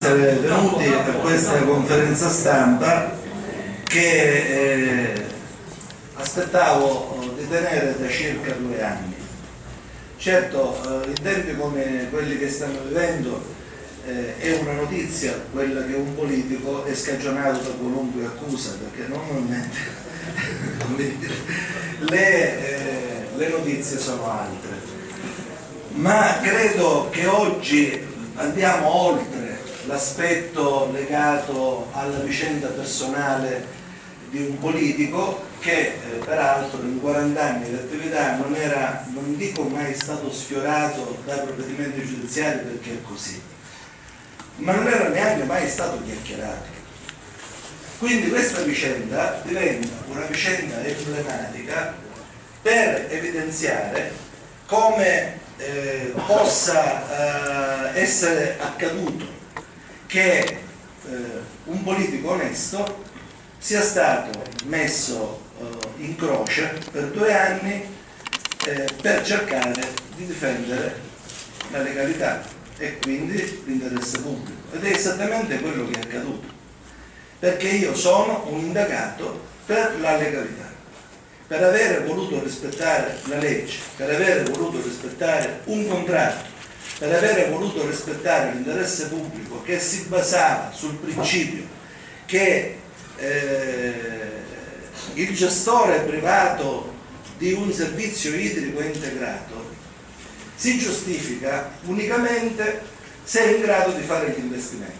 Essere venuti per questa conferenza stampa che aspettavo di tenere da circa 2 anni. Certo, in tempi come quelli che stiamo vivendo è una notizia quella che un politico è scagionato da qualunque accusa, perché normalmente le notizie sono altre. Ma credo che oggi andiamo oltre l'aspetto legato alla vicenda personale di un politico che peraltro in 40 anni di attività non dico mai stato sfiorato da provvedimenti giudiziari, perché è così, ma non era neanche mai stato chiacchierato. Quindi questa vicenda diventa una vicenda emblematica per evidenziare come possa essere accaduto che un politico onesto sia stato messo in croce per 2 anni per cercare di difendere la legalità e quindi l'interesse pubblico, ed è esattamente quello che è accaduto, perché io sono un indagato per la legalità, per aver voluto rispettare la legge, per aver voluto rispettare un contratto, per aver voluto rispettare l'interesse pubblico che si basava sul principio che il gestore privato di un servizio idrico integrato si giustifica unicamente se è in grado di fare gli investimenti.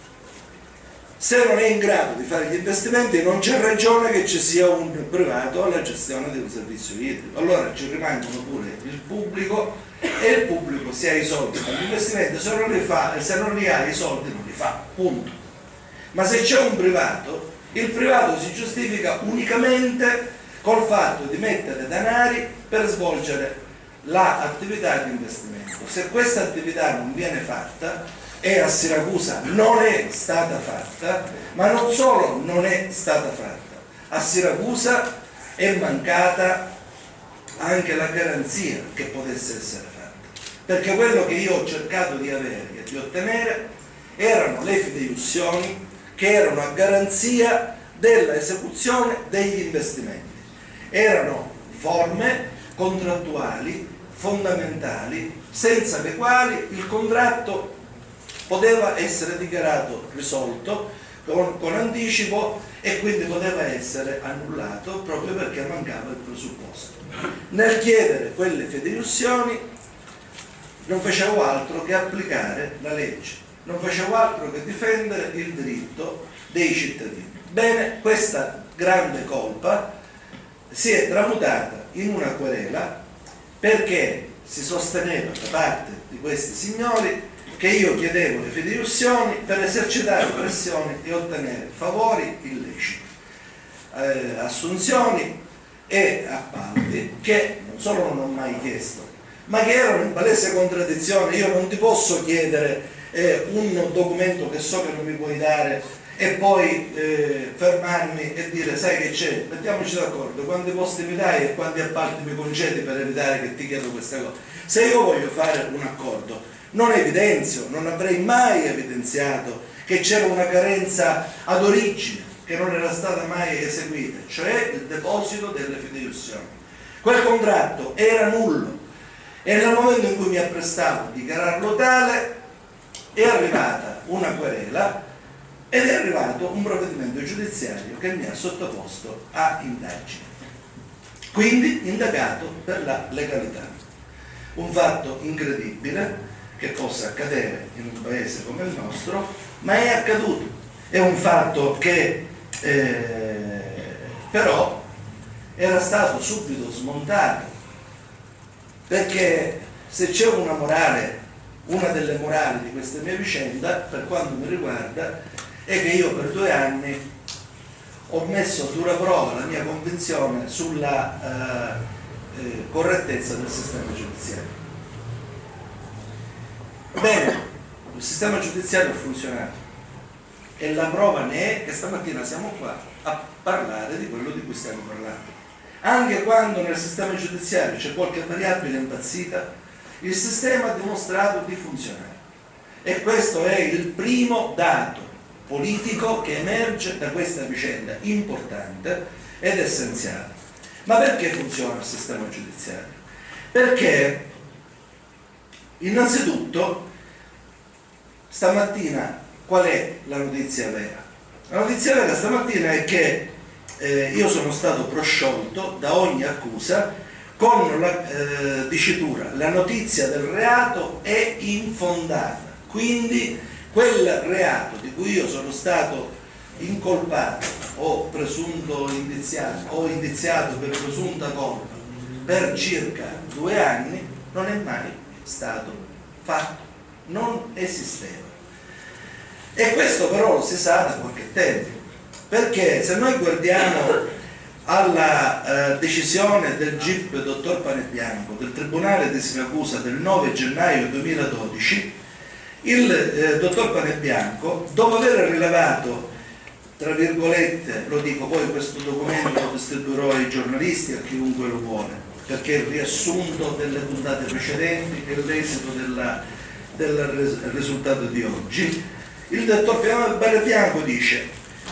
Se non è in grado di fare gli investimenti non c'è ragione che ci sia un privato alla gestione di un servizio idrico. Allora ci rimangono pure il pubblico, e il pubblico, se ha i soldi fa gli investimenti, se non li fa, se non li ha i soldi non li fa, punto. Ma se c'è un privato, il privato si giustifica unicamente col fatto di mettere denari per svolgere l'attività di investimento. Se questa attività non viene fatta, e a Siracusa non è stata fatta, ma non solo non è stata fatta, a Siracusa è mancata anche la garanzia che potesse essere fatta, perché quello che io ho cercato di avere e di ottenere erano le fideiussioni che erano a garanzia dell'esecuzione degli investimenti, erano forme contrattuali fondamentali senza le quali il contratto poteva essere dichiarato risolto con anticipo e quindi poteva essere annullato proprio perché mancava il presupposto. Nel chiedere quelle fideiussioni non facevo altro che applicare la legge, non facevo altro che difendere il diritto dei cittadini. Bene, questa grande colpa si è tramutata in una querela perché si sosteneva da parte di questi signori che io chiedevo le fideiussioni per esercitare pressioni e ottenere favori illeciti, assunzioni e appalti che non solo non ho mai chiesto, ma che erano in palese contraddizione. Io non ti posso chiedere un documento che so che non mi puoi dare e poi fermarmi e dire: sai che c'è, mettiamoci d'accordo, quanti posti mi dai e quanti appalti mi concedi per evitare che ti chiedo questa cosa. Se io voglio fare un accordo, non evidenzio, non avrei mai evidenziato che c'era una carenza ad origine che non era stata mai eseguita, cioè il deposito delle fideiussioni. Quel contratto era nullo e nel momento in cui mi apprestavo a dichiararlo tale è arrivata una querela ed è arrivato un provvedimento giudiziario che mi ha sottoposto a indagine, quindi indagato per la legalità. Un fatto incredibile che possa accadere in un paese come il nostro, ma è accaduto. È un fatto che però era stato subito smontato, perché se c'è una morale, una delle morali di questa mia vicenda, per quanto mi riguarda, è che io per 2 anni ho messo a dura prova la mia convinzione sulla correttezza del sistema giudiziario. Bene, il sistema giudiziario ha funzionato e la prova ne è che stamattina siamo qua a parlare di quello di cui stiamo parlando. Anche quando nel sistema giudiziario c'è qualche variabile impazzita, il sistema ha dimostrato di funzionare. E questo è il primo dato politico che emerge da questa vicenda importante ed essenziale. Ma perché funziona il sistema giudiziario? Perché innanzitutto stamattina qual è la notizia vera? La notizia vera stamattina è che io sono stato prosciolto da ogni accusa con la dicitura: la notizia del reato è infondata. Quindi quel reato di cui io sono stato incolpato o presunto indiziato o indiziato per presunta colpa per circa 2 anni non è mai stato fatto, non esisteva. E questo però lo si sa da qualche tempo, perché se noi guardiamo alla decisione del GIP dottor Panebianco del Tribunale di Siracusa del 9 gennaio 2012, il dottor Panebianco, dopo aver rilevato, tra virgolette, lo dico, poi questo documento lo distribuirò ai giornalisti, a chiunque lo vuole, perché è il riassunto delle puntate precedenti e l'esito del risultato di oggi. Il dottor Panebianco dice,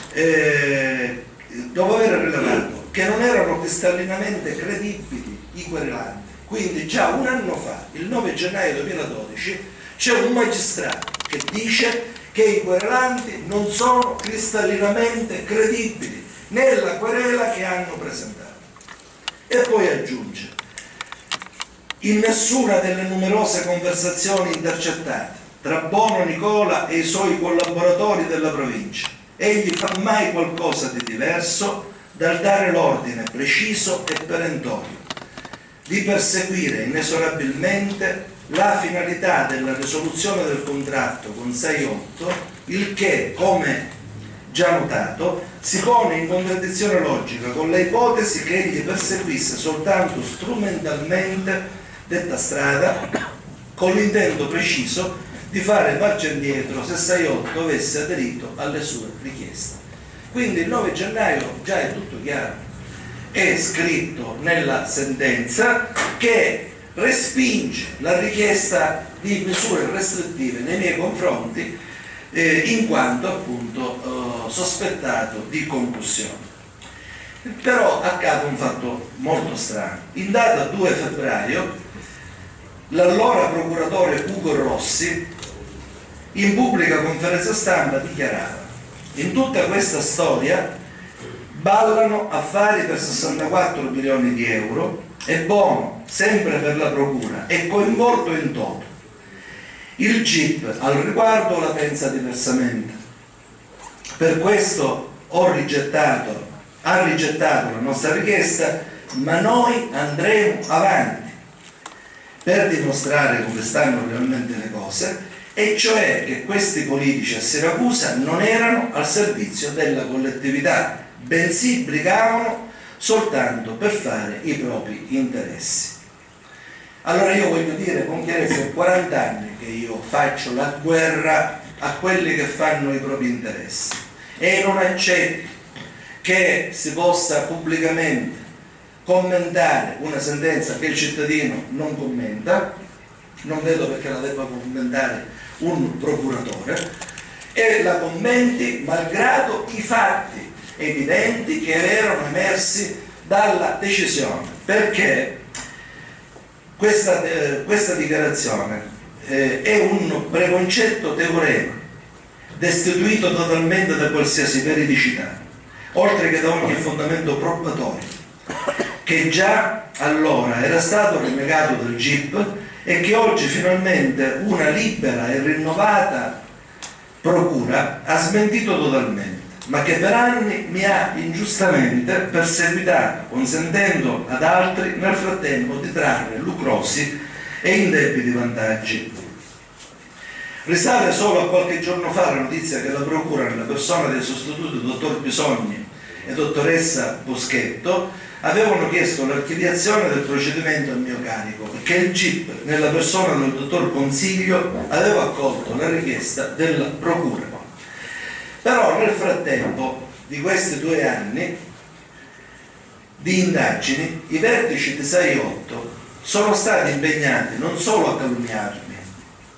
dopo aver rilevato che non erano cristallinamente credibili i querelanti, quindi già un anno fa, il 9 gennaio 2012, c'è un magistrato che dice che i querelanti non sono cristallinamente credibili nella querela che hanno presentato. E poi aggiunge: in nessuna delle numerose conversazioni intercettate tra Bono Nicola e i suoi collaboratori della provincia egli fa mai qualcosa di diverso dal dare l'ordine preciso e perentorio di perseguire inesorabilmente la finalità della risoluzione del contratto con 6-8, il che, come già notato, si pone in contraddizione logica con le ipotesi che egli perseguisse soltanto strumentalmente detta strada, con l'intento preciso di fare marcia indietro se 6-8 avesse aderito alle sue richieste. Quindi il 9 gennaio già è tutto chiaro, è scritto nella sentenza che respinge la richiesta di misure restrittive nei miei confronti in quanto appunto sospettato di concussione. Però accade un fatto molto strano. In data 2 febbraio l'allora procuratore Ugo Rossi in pubblica conferenza stampa dichiarava: in tutta questa storia ballano affari per 64 milioni di euro e Bono, sempre per la procura, è coinvolto in toto. Il GIP al riguardo la pensa diversamente. Per questo ha rigettato la nostra richiesta, ma noi andremo avanti per dimostrare come stanno realmente le cose, e cioè che questi politici a Siracusa non erano al servizio della collettività, bensì brigavano soltanto per fare i propri interessi. Allora io voglio dire con chiarezza: è 40 anni che io faccio la guerra a quelli che fanno i propri interessi e non accetto che si possa pubblicamente commentare una sentenza che il cittadino non commenta, non vedo perché la debba commentare un procuratore, e la commenti malgrado i fatti evidenti che erano emersi dalla decisione, perché questa dichiarazione è un preconcetto teorema destituito totalmente da qualsiasi veridicità, oltre che da ogni fondamento probatorio, che già allora era stato rinnegato dal GIP e che oggi finalmente una libera e rinnovata procura ha smentito totalmente, ma che per anni mi ha ingiustamente perseguitato, consentendo ad altri nel frattempo di trarre lucrosi e indebiti vantaggi. Risale solo a qualche giorno fa la notizia che la procura, nella persona dei sostituti dottor Bisogni e dottoressa Boschetto, avevano chiesto l'archiviazione del procedimento a mio carico e che il GIP, nella persona del dottor Consiglio, aveva accolto la richiesta della procura. Però nel frattempo di questi 2 anni di indagini, i vertici di 6-8 sono stati impegnati non solo a calunniarmi,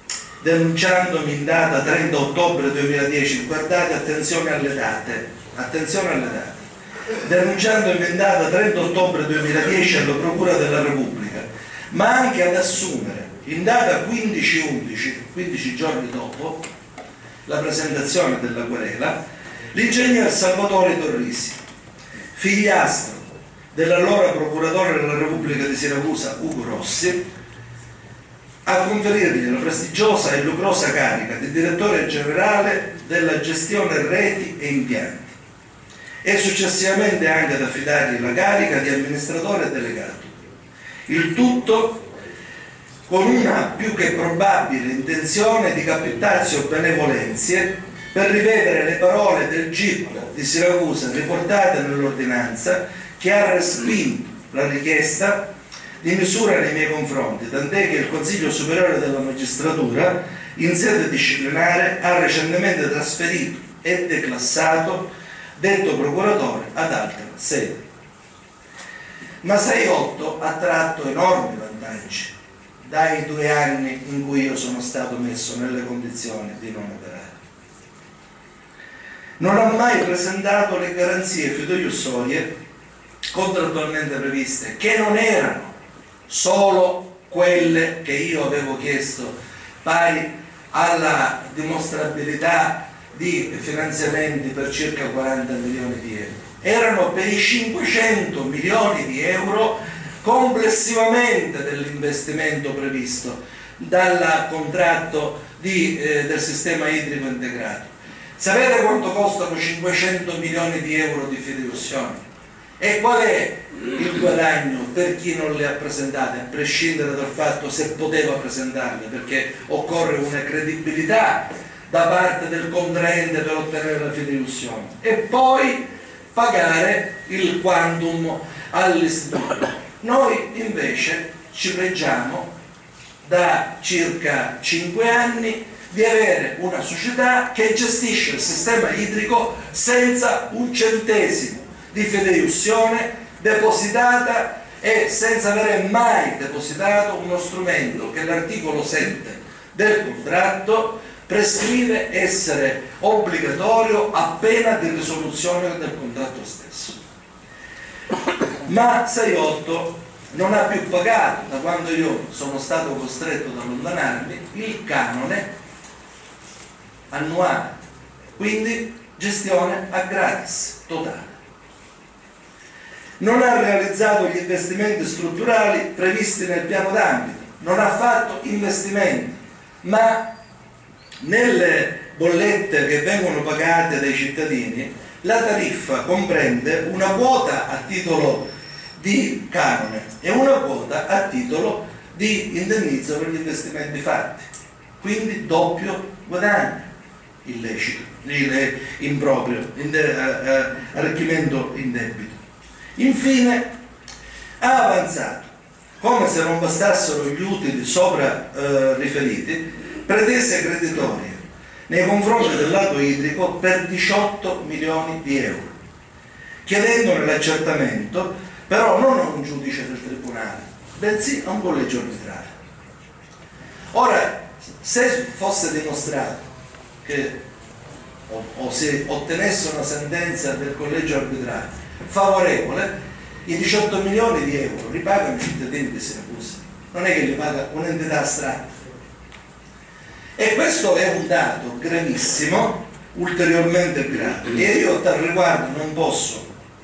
denunciandomi in data 30 ottobre 2010, guardate, attenzione alle date, denunciandomi in data 30 ottobre 2010 alla Procura della Repubblica, ma anche ad assumere in data 15/11, 15 giorni dopo la presentazione della querela, l'ingegner Salvatore Torrisi, figliastro dell'allora procuratore della Repubblica di Siracusa Ugo Rossi, a conferirgli la prestigiosa e lucrosa carica di direttore generale della gestione reti e impianti e successivamente anche ad affidargli la carica di amministratore delegato. Il tutto con una più che probabile intenzione di capitazio benevolenzie per rivedere le parole del GIP di Siracusa riportate nell'ordinanza che ha respinto la richiesta di misura nei miei confronti, tant'è che il Consiglio Superiore della Magistratura in sede disciplinare ha recentemente trasferito e declassato detto procuratore ad altra sede. Ma 6-8 ha tratto enormi vantaggi dai 2 anni in cui io sono stato messo nelle condizioni di non operare. Non ha mai presentato le garanzie fideiussorie contrattualmente previste, che non erano solo quelle che io avevo chiesto, pari alla dimostrabilità di finanziamenti per circa 40 milioni di euro, erano per i 500 milioni di euro complessivamente dell'investimento previsto dal contratto del sistema idrico integrato. Sapete quanto costano 500 milioni di euro di fideiussione? E qual è il guadagno per chi non le ha presentate, a prescindere dal fatto se poteva presentarle, perché occorre una credibilità da parte del contraente per ottenere la fideiussione, e poi pagare il quantum all'istituto. Noi invece ci preggiamo da circa 5 anni di avere una società che gestisce il sistema idrico senza un centesimo di fideiussione depositata e senza avere mai depositato uno strumento che l'articolo 7 del contratto prescrive essere obbligatorio a pena di risoluzione del contratto stesso. Ma 6-8 non ha più pagato, da quando io sono stato costretto ad allontanarmi, il canone annuale, quindi gestione a gratis totale. Non ha realizzato gli investimenti strutturali previsti nel piano d'ambito, non ha fatto investimenti, ma nelle bollette che vengono pagate dai cittadini la tariffa comprende una quota a titolo di canone e una quota a titolo di indennizzo per gli investimenti fatti, quindi doppio guadagno illecito, improprio, arricchimento indebito. Infine ha avanzato, come se non bastassero gli utili sopra riferiti, pretese creditorie nei confronti del lato idrico per 18 milioni di euro, chiedendone l'accertamento però non a un giudice del tribunale, bensì a un collegio arbitrale. Ora, se fosse dimostrato che o se ottenesse una sentenza del collegio arbitrale favorevole, i 18 milioni di euro li pagano i cittadini di Siracusa, non è che li paga un'entità astratta. E questo è un dato gravissimo, ulteriormente grave, e io a tal riguardo non posso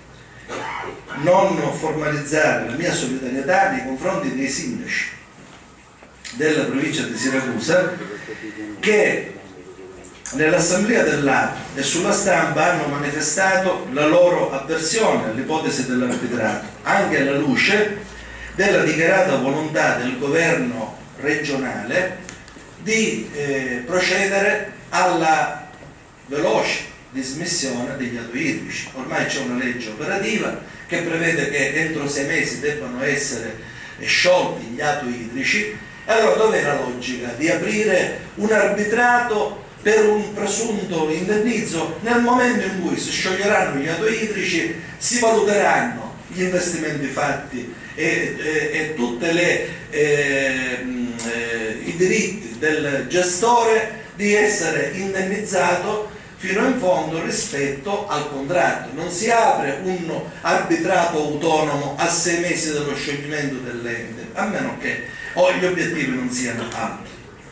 non formalizzare la mia solidarietà nei confronti dei sindaci della provincia di Siracusa che nell'assemblea dell'ATO e sulla stampa hanno manifestato la loro avversione all'ipotesi dell'arbitrato, anche alla luce della dichiarata volontà del governo regionale di procedere alla veloce dismissione degli atti idrici. Ormai c'è una legge operativa che prevede che entro 6 mesi debbano essere sciolti gli atti idrici, e allora dov'è la logica di aprire un arbitrato per un presunto indennizzo nel momento in cui si scioglieranno gli atti idrici, si valuteranno gli investimenti fatti e tutte le i diritti del gestore di essere indennizzato fino in fondo rispetto al contratto. Non si apre un arbitrato autonomo a 6 mesi dallo scioglimento dell'ente, a meno che gli obiettivi non siano altri.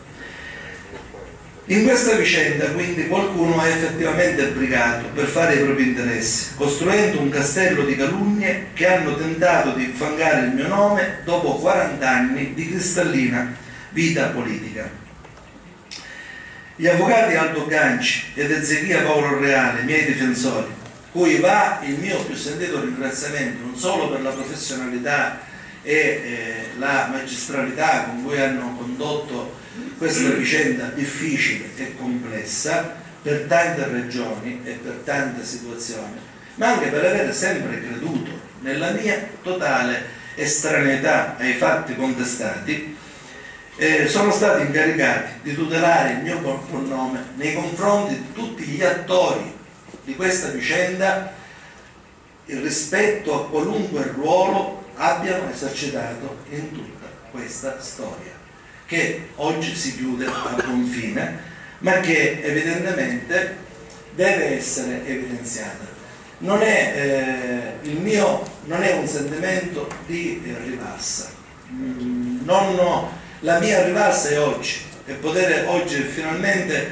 In questa vicenda quindi qualcuno ha effettivamente brigato per fare i propri interessi, costruendo un castello di calunnie che hanno tentato di infangare il mio nome dopo 40 anni di cristallina vita politica. Gli avvocati Aldo Ganci ed Ezechia Paolo Reale, miei difensori, cui va il mio più sentito ringraziamento non solo per la professionalità e la magistralità con cui hanno condotto questa vicenda difficile e complessa per tante ragioni e per tante situazioni, ma anche per avere sempre creduto nella mia totale estraneità ai fatti contestati. Sono stati incaricati di tutelare il mio buon nome nei confronti di tutti gli attori di questa vicenda, il rispetto a qualunque ruolo abbiano esercitato in tutta questa storia, che oggi si chiude a buon fine, ma che evidentemente deve essere evidenziata. Non è un sentimento di rivalsa. La mia rivalsa è oggi, e poter oggi finalmente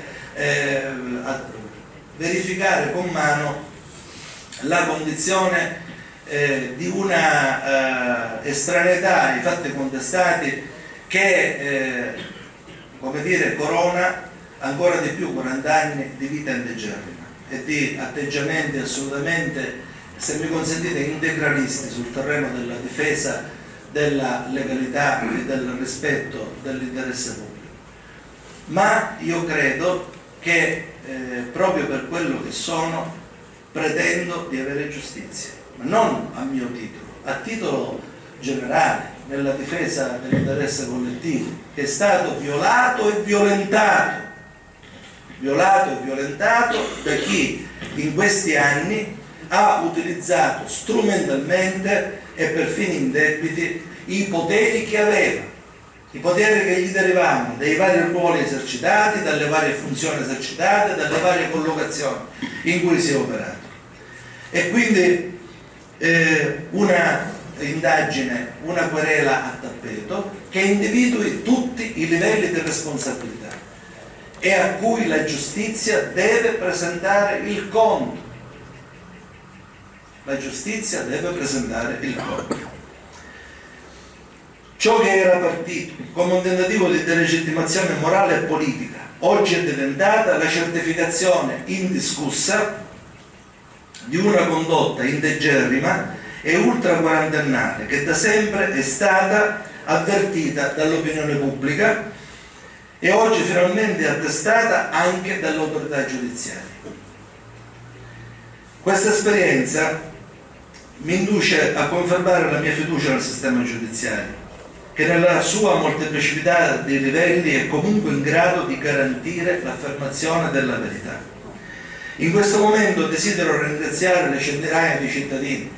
verificare con mano la condizione di una estraneità ai fatti contestati che, come dire, corona ancora di più 40 anni di vita integerrima e di atteggiamenti assolutamente, se mi consentite, integralisti sul terreno della difesa della legalità e del rispetto dell'interesse pubblico. Ma io credo che proprio per quello che sono pretendo di avere giustizia, ma non a mio titolo, a titolo generale, nella difesa dell'interesse collettivo, che è stato violato e violentato da chi in questi anni ha utilizzato strumentalmente e per fini indebiti i poteri che aveva, i poteri che gli derivavano dai vari ruoli esercitati, dalle varie funzioni esercitate, dalle varie collocazioni in cui si è operato. E quindi una indagine, una querela a tappeto che individui tutti i livelli di responsabilità e a cui la giustizia deve presentare il conto. La giustizia deve presentare il conto. Ciò che era partito come un tentativo di delegittimazione morale e politica, oggi è diventata la certificazione indiscussa di una condotta integerrima e ultraquarantennale che da sempre è stata avvertita dall'opinione pubblica e oggi finalmente attestata anche dall'autorità giudiziaria. Questa esperienza mi induce a confermare la mia fiducia nel sistema giudiziario, che nella sua molteplicità di livelli è comunque in grado di garantire l'affermazione della verità. In questo momento desidero ringraziare le centinaia di cittadini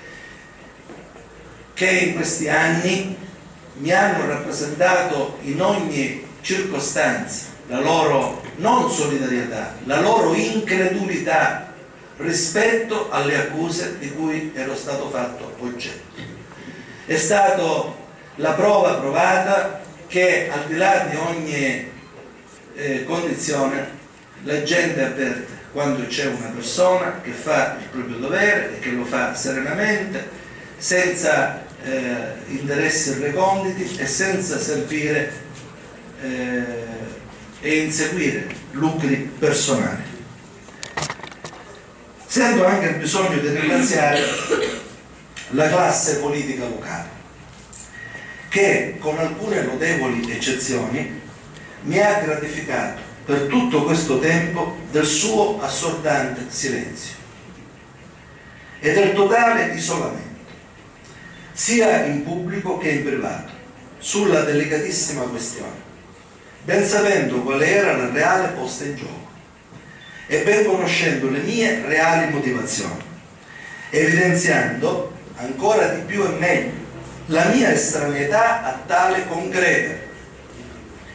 che in questi anni mi hanno rappresentato in ogni circostanza la loro non solidarietà, la loro incredulità rispetto alle accuse di cui ero stato fatto oggetto. È stata la prova provata che al di là di ogni condizione la gente avverte quando c'è una persona che fa il proprio dovere e che lo fa serenamente, senza interessi reconditi e senza servire e inseguire lucri personali. Sento anche il bisogno di ringraziare la classe politica locale che, con alcune lodevoli eccezioni, mi ha gratificato per tutto questo tempo del suo assordante silenzio e del totale isolamento, sia in pubblico che in privato, sulla delicatissima questione, ben sapendo quale era la reale posta in gioco e ben conoscendo le mie reali motivazioni, evidenziando ancora di più e meglio la mia estraneità a tale concreta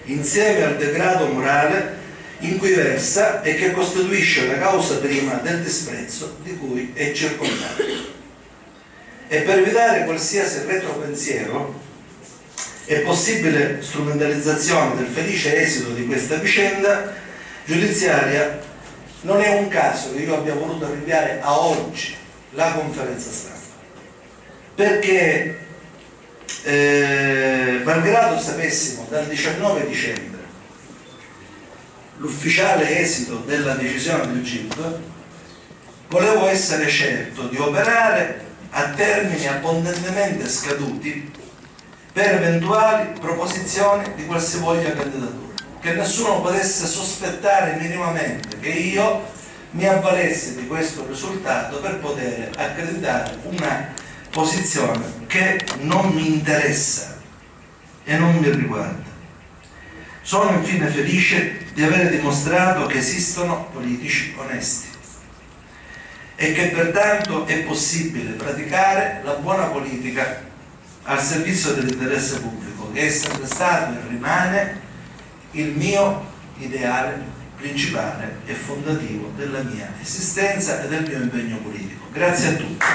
insieme al degrado morale in cui versa e che costituisce la causa prima del disprezzo di cui è circondato. E per evitare qualsiasi retropensiero e possibile strumentalizzazione del felice esito di questa vicenda giudiziaria, non è un caso che io abbia voluto rinviare a oggi la conferenza stampa, perché malgrado sapessimo dal 19 dicembre l'ufficiale esito della decisione del GIP, volevo essere certo di operare a termini abbondantemente scaduti per eventuali proposizioni di qualsivoglia candidatura, che nessuno potesse sospettare minimamente che io mi avvalessi di questo risultato per poter accreditare una posizione che non mi interessa e non mi riguarda. Sono infine felice di aver dimostrato che esistono politici onesti e che pertanto è possibile praticare la buona politica al servizio dell'interesse pubblico, che è sempre stato e rimane il mio ideale principale e fondativo della mia esistenza e del mio impegno politico. Grazie a tutti.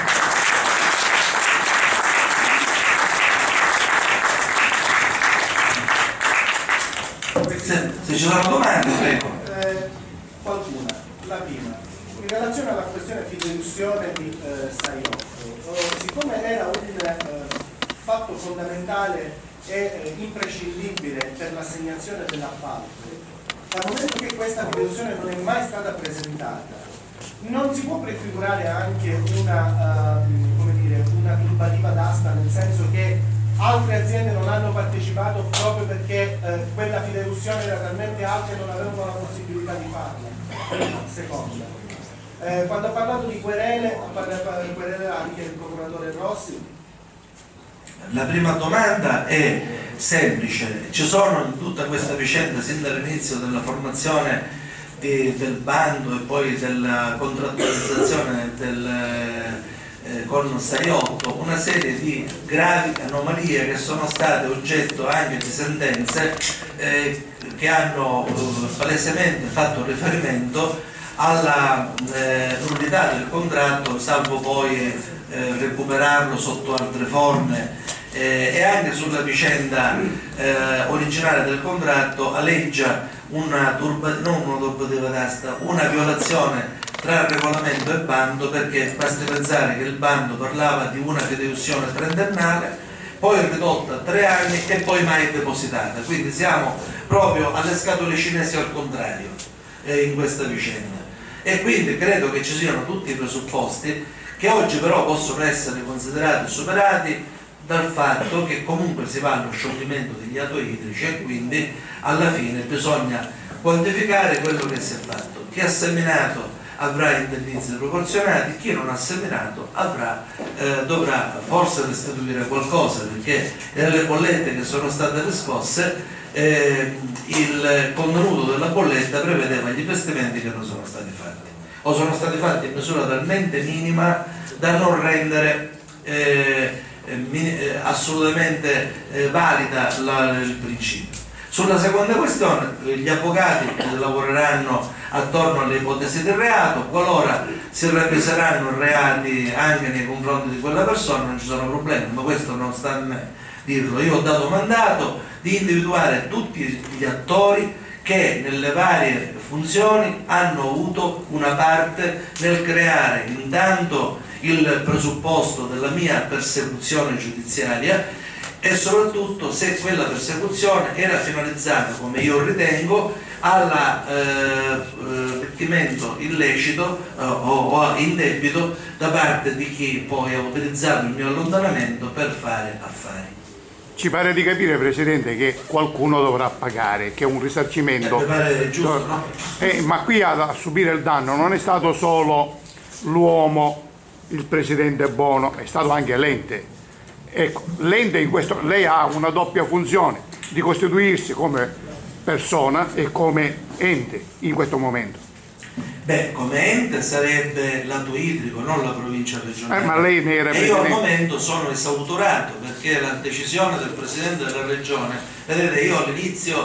Se ci sono domande, prego. Qualcuna. La prima, in relazione alla questione fideiussione di Saiotto, siccome era un fatto fondamentale e imprescindibile per l'assegnazione dell'appalto, dal momento che questa fideiussione non è mai stata presentata, non si può prefigurare anche una turbativa d'asta, nel senso che altre aziende non hanno partecipato proprio perché quella fideiussione era talmente alta e non avevano la possibilità di farla. Seconda, quando ha parlato di querele, anche il procuratore Rossi. La prima domanda è semplice: ci sono in tutta questa vicenda, sin dall'inizio della formazione del bando e poi della contrattualizzazione con Saiotto, una serie di gravi anomalie che sono state oggetto anche di sentenze che hanno palesemente fatto riferimento alla nullità del contratto, salvo poi recuperarlo sotto altre forme, e anche sulla vicenda originale del contratto aleggia una violazione tra regolamento e bando, perché basti pensare che il bando parlava di una fideiussione trentennale, poi ridotta a 3 anni e poi mai depositata. Quindi siamo proprio alle scatole cinesi al contrario in questa vicenda, e quindi credo che ci siano tutti i presupposti che oggi però possono essere considerati superati dal fatto che comunque si va allo scioglimento degli atoi idrici, e quindi alla fine bisogna quantificare quello che si è fatto. Chi ha seminato avrà indennizzi proporzionati, chi non ha seminato dovrà forse restituire qualcosa, perché nelle bollette che sono state riscosse il contenuto della bolletta prevedeva gli investimenti che non sono stati fatti, o sono stati fatti in misura talmente minima da non rendere assolutamente valida il principio. Sulla seconda questione, gli avvocati lavoreranno attorno alle ipotesi di reato, qualora si ravviseranno reati anche nei confronti di quella persona non ci sono problemi, ma questo non sta a me dirlo. Io ho dato mandato di individuare tutti gli attori che nelle varie funzioni hanno avuto una parte nel creare intanto il presupposto della mia persecuzione giudiziaria, e soprattutto se quella persecuzione era finalizzata, come io ritengo, all'arricchimento illecito o indebito da parte di chi poi ha utilizzato il mio allontanamento per fare affari. Ci pare di capire, Presidente, che qualcuno dovrà pagare, che è un risarcimento. Mi pare giusto, no? Ma qui a subire il danno non è stato solo l'uomo, il Presidente Bono, è stato anche l'ente. Ecco, l'ente in questo, lei ha una doppia funzione di costituirsi come persona e come ente in questo momento. Beh, come ente sarebbe l'Ato Idrico, non la provincia regionale. Ma lei ne era presidente. E io al momento sono esautorato, perché la decisione del Presidente della Regione, vedete, io all'inizio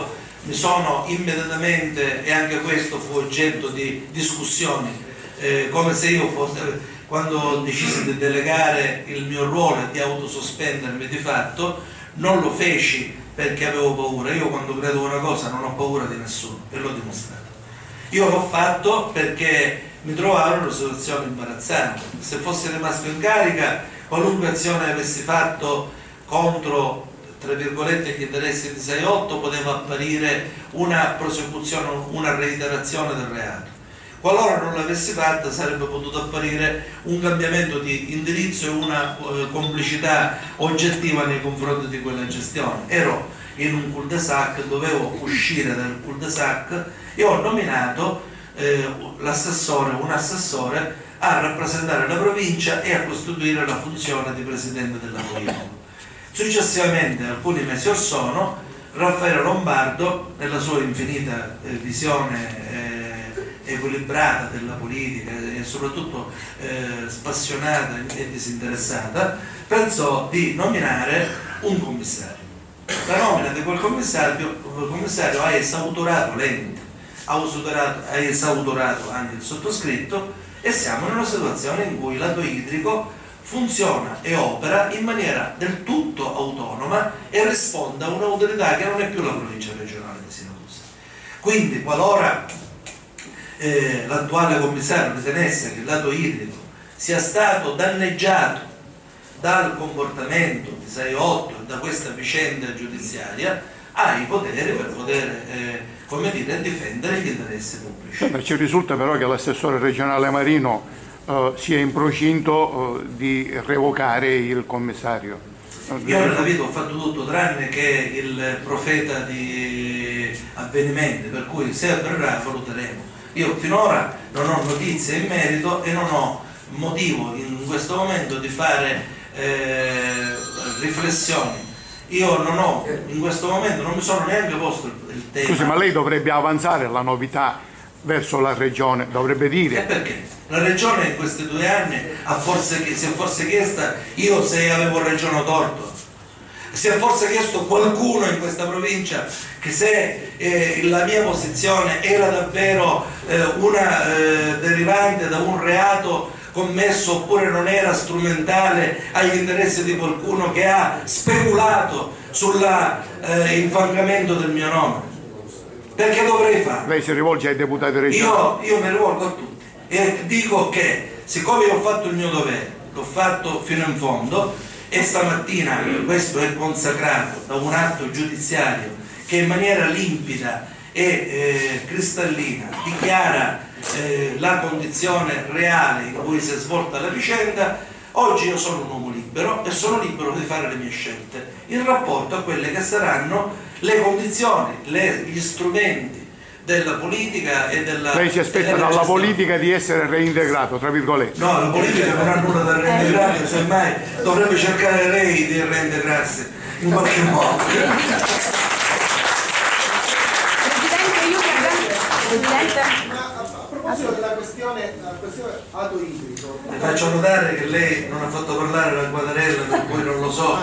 mi sono immediatamente, e anche questo fu oggetto di discussioni, come se io fosse, quando ho deciso di delegare il mio ruolo e di autosospendermi di fatto, non lo feci perché avevo paura. Io quando credo una cosa non ho paura di nessuno, e l'ho dimostrato. Io l'ho fatto perché mi trovavo in una situazione imbarazzante. Se fossi rimasto in carica, qualunque azione avessi fatto contro, tra virgolette, gli interessi di 6-8 poteva apparire una prosecuzione, una reiterazione del reato. Qualora non l'avessi fatta sarebbe potuto apparire un cambiamento di indirizzo e una complicità oggettiva nei confronti di quella gestione. Ero in un cul-de-sac, dovevo uscire dal cul-de-sac e ho nominato un assessore a rappresentare la provincia e a costituire la funzione di presidente della Politecnica. Successivamente, alcuni mesi or sono, Raffaele Lombardo, nella sua infinita visione equilibrata della politica e soprattutto spassionata e disinteressata, pensò di nominare un commissario. La nomina di quel commissario ha esautorato l'ente, ha esautorato anche il sottoscritto, e siamo in una situazione in cui lato idrico funziona e opera in maniera del tutto autonoma e risponde a un'autorità che non è più la provincia regionale di Siracusa. Quindi qualora l'attuale commissario ritenesse che il lato idrico sia stato danneggiato dal comportamento di 6-8 e da questa vicenda giudiziaria, ha i poteri per poter come dire, difendere gli interessi pubblici. Ci risulta però che l'assessore regionale Marino sia in procinto di revocare il commissario. Io nella vita ho fatto tutto tranne che il profeta di avvenimenti, per cui se avverrà valuteremo. Io finora non ho notizie in merito e non ho motivo in questo momento di fare riflessioni. Io non ho, in questo momento non mi sono neanche posto il tema. Scusi, ma lei dovrebbe avanzare la novità verso la regione, dovrebbe dire. E perché? La regione in questi 2 anni si è forse chiesta io se avevo ragione o torto. Si è forse chiesto qualcuno in questa provincia che se la mia posizione era davvero una derivante da un reato commesso oppure non era strumentale agli interessi di qualcuno che ha speculato sull'infancamento del mio nome. Perché dovrei farlo? Lei si rivolge ai deputati regionali? Io mi rivolgo a tutti e dico che siccome io ho fatto il mio dovere, l'ho fatto fino in fondo, e stamattina questo è consacrato da un atto giudiziario che in maniera limpida e cristallina dichiara la condizione reale in cui si è svolta la vicenda. Oggi io sono un uomo libero e sono libero di fare le mie scelte in rapporto a quelle che saranno le condizioni, gli strumenti della politica e della... Lei si aspetta dalla politica di essere reintegrato, tra virgolette. No, la politica non ha nulla da reintegrare, semmai dovrebbe cercare lei di reintegrarsi in qualche modo. Presidente, a proposito della questione ato idrico, Le faccio notare che lei non ha fatto parlare la Quadarella, per cui non lo so.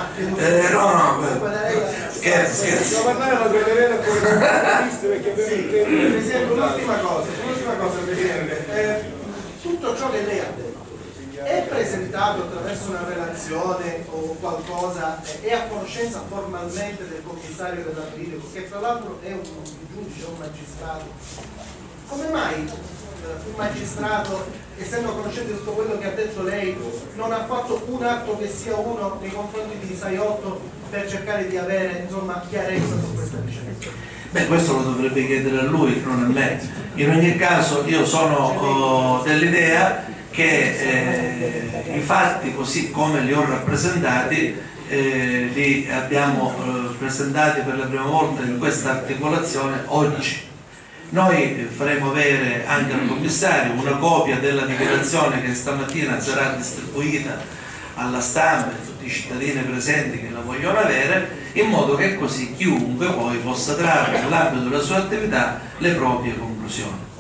Scherzo. devo parlare la Quadarella con perché Presidente, un'ultima cosa, Presidente. Tutto ciò che lei ha detto è presentato attraverso una relazione o qualcosa, è a conoscenza formalmente del commissario della Politica, che tra l'altro è un giudice, un magistrato. Come mai un magistrato, essendo a conoscenza di tutto quello che ha detto lei, non ha fatto un atto che sia uno nei confronti di 6-8 per cercare di avere chiarezza su questa vicenda? Beh, questo lo dovrebbe chiedere a lui, non a me. In ogni caso io sono dell'idea che i fatti, così come li ho rappresentati, li abbiamo presentati per la prima volta in questa articolazione oggi. Noi faremo avere anche al commissario una copia della dichiarazione che stamattina sarà distribuita alla stampa e a tutti i cittadini presenti che la vogliono avere, in modo che così chiunque poi possa trarre nell'ambito della sua attività le proprie conclusioni.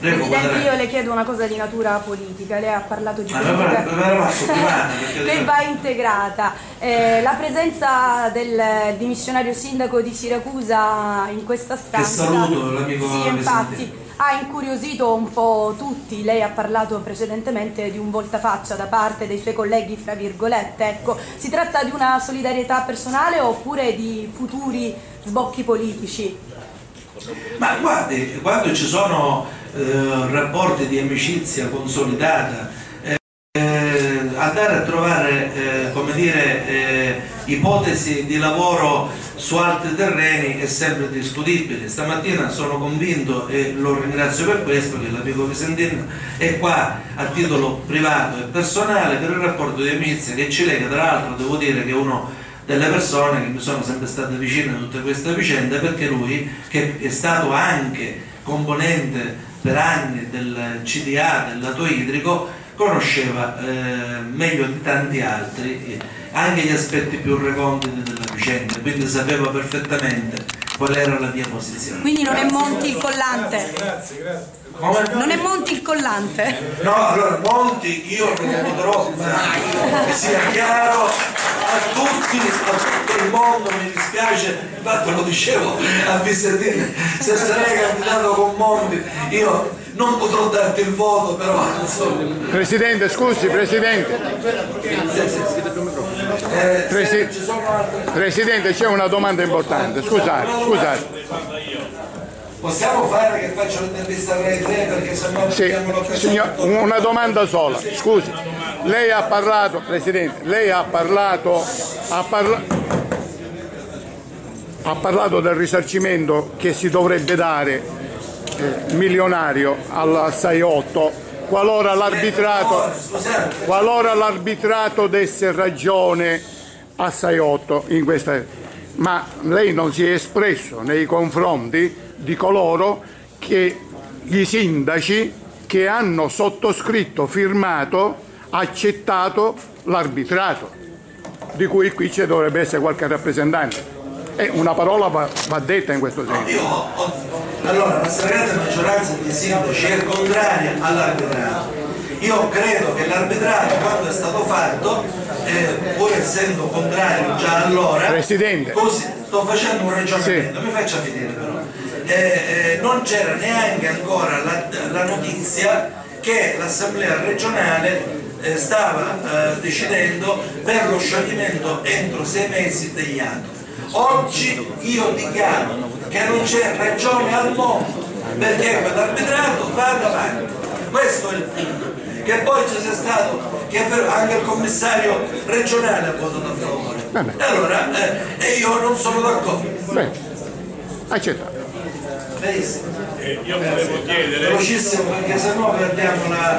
Presidente, io le chiedo una cosa di natura politica. Lei ha parlato di politica che va integrata. La presenza del dimissionario sindaco di Siracusa in questa stanza, che saluto, l'amico, sì, infatti, ha incuriosito un po' tutti. Lei ha parlato precedentemente di un voltafaccia da parte dei suoi colleghi, fra virgolette. Ecco, si tratta di una solidarietà personale oppure di futuri sbocchi politici? Ma guardi, quando ci sono rapporti di amicizia consolidata, andare a trovare come dire, ipotesi di lavoro su altri terreni è sempre discutibile. Stamattina sono convinto, e lo ringrazio per questo, che l'amico Vicentino è qua a titolo privato e personale per il rapporto di amicizia che ci lega. Tra l'altro devo dire che è uno delle persone che mi sono sempre state vicine a tutte queste vicende, perché lui, che è stato anche componente per anni del CDA, del lato idrico, conosceva meglio di tanti altri anche gli aspetti più reconditi della vicenda, quindi sapeva perfettamente qual era la mia posizione. Quindi non è Monti il collante? Grazie. Non è Monti il collante? No, allora Monti io non lo potrò mai, che sia chiaro a tutto il mondo, mi dispiace, infatti lo dicevo a Vicentino, se sarei candidato con Monti io non potrò darti il voto, però insomma. Presidente, scusi, Presidente. Presidente, c'è una domanda importante, scusate. Possiamo fare che faccio l'intervista a Rai 3 perché sennò signor, una domanda sola, scusi. Lei ha parlato, Presidente, lei ha parlato del risarcimento che si dovrebbe dare milionario al 6-8 qualora l'arbitrato desse ragione a 6-8 in questa. Ma lei non si è espresso nei confronti di coloro che, gli sindaci che hanno sottoscritto, firmato, accettato l'arbitrato, di cui qui ci dovrebbe essere qualche rappresentante. E una parola va detta in questo senso. Allora, la stragrande maggioranza dei sindaci è contraria all'arbitrato. Io credo che l'arbitrato, quando è stato fatto, pur essendo contrario già allora, Presidente, così sto facendo un ragionamento, sì. Mi faccia finire però. Non c'era neanche ancora la notizia che l'Assemblea regionale stava decidendo per lo scioglimento entro 6 mesi degli atti. Oggi io dichiaro che non c'è ragione al mondo perché quell'arbitrato vada avanti. Questo è il punto. Che poi ci sia stato, che anche il commissario regionale ha votato a favore. Allora, io non sono d'accordo. Bene, accettato. Io volevo chiedere, velocissimo perché sennò perdiamo la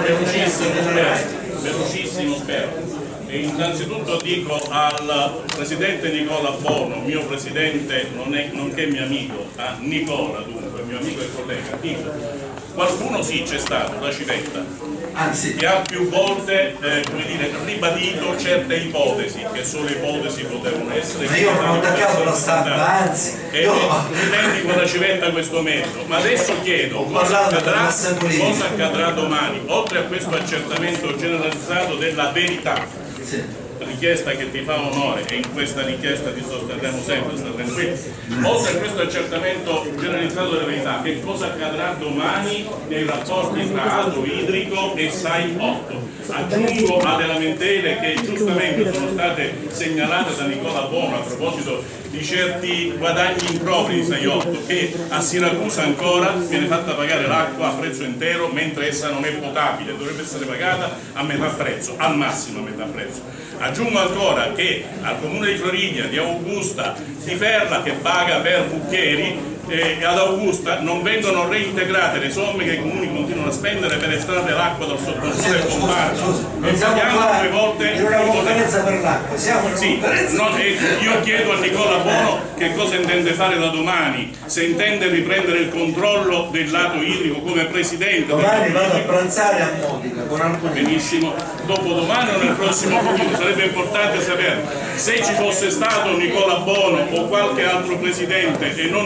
velocissimo spero. E innanzitutto dico al Presidente Nicola Bono, mio Presidente nonché mio amico, a Nicola dunque, mio amico e collega, dico, qualcuno sì c'è stato, la Civetta, che ha più volte come dire, ribadito certe ipotesi, che solo ipotesi potevano essere. Ma io non ho attaccato la stampa, anzi, e rivendico la Civetta questo merito, ma adesso chiedo cosa accadrà domani, oltre a questo accertamento generalizzato della verità. Sì. Richiesta che ti fa onore, e in questa richiesta ti sosterremo sempre, sta tranquillo. Oltre a questo accertamento generalizzato della verità, che cosa accadrà domani nei rapporti tra Ato Idrico e SAI-8? Aggiungo alle lamentele che giustamente sono state segnalate da Nicola Bono a proposito di certi guadagni impropri di SAI-8, che a Siracusa ancora viene fatta pagare l'acqua a prezzo intero mentre essa non è potabile, dovrebbe essere pagata a metà prezzo, al massimo a metà prezzo. Aggiungo ancora che al comune di Florigna, di Augusta, di Ferla che paga per Bucchieri, ad Augusta non vengono reintegrate le somme che i comuni continuano a spendere per estrarre l'acqua dal sottosuolo e comparto. E paghiamo 2 volte in una conferenza per l'acqua, siamo in una conferenza. Io chiedo a Nicola Bono che cosa intende fare da domani, se intende riprendere il controllo del lato idrico come presidente. Domani vado a pranzare a Modica con alcuni. Benissimo, dopodomani o nel prossimo futuro sarebbe importante sapere se ci fosse stato Nicola Bono o qualche altro presidente e non un commissario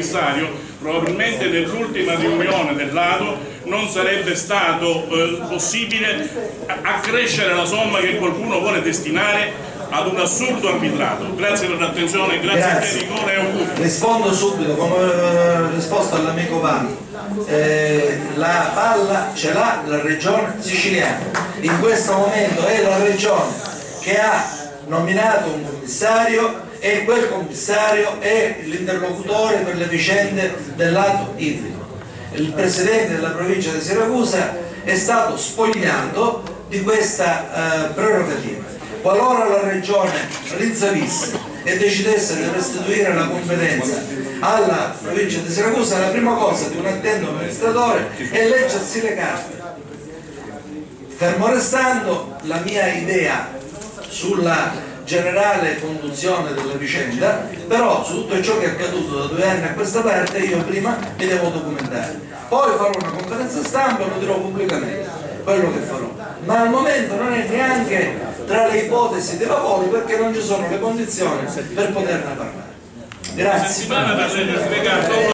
commissario, probabilmente nell'ultima riunione dell'ADO non sarebbe stato possibile accrescere la somma che qualcuno vuole destinare ad un assurdo arbitrato. Grazie per l'attenzione, grazie a te Nicola e auguri. Rispondo subito, come risposto all'amico Vanni. La palla ce l'ha la regione siciliana, in questo momento è la regione che ha nominato un commissario e quel commissario è l'interlocutore per le vicende del lato idrico. Il presidente della provincia di Siracusa è stato spogliato di questa prerogativa. Qualora la regione rinsavisse e decidesse di restituire la competenza alla provincia di Siracusa, la prima cosa di un attento amministratore è leggersi le carte. Fermo restando la mia idea sulla generale conduzione della vicenda, però su tutto ciò che è accaduto da 2 anni a questa parte io prima mi devo documentare, poi farò una conferenza stampa e lo dirò pubblicamente quello che farò, ma al momento non è neanche tra le ipotesi dei lavori perché non ci sono le condizioni per poterne parlare. Grazie.